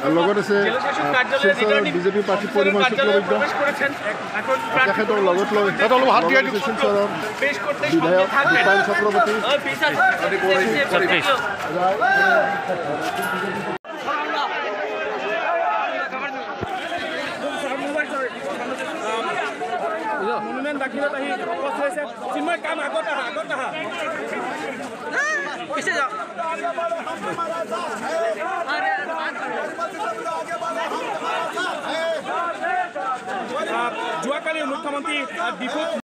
লগত আছে শিলচৰৰ বিজেপি প্ৰাৰ্থী পৰিমল শুক্লবৈদ্য তেখেতৰ লগত লৈ শিলচৰৰ বিধায়ক দীপায়ন চক্ৰৱৰ্তী মনুমেণ্ট দাখিলত আহি উপস্থিত হৈছে চিন্ময় কাম আগত আহা পিছে যাও যোৱাকালি মুখ্যমন্ত্ৰী ডিপুত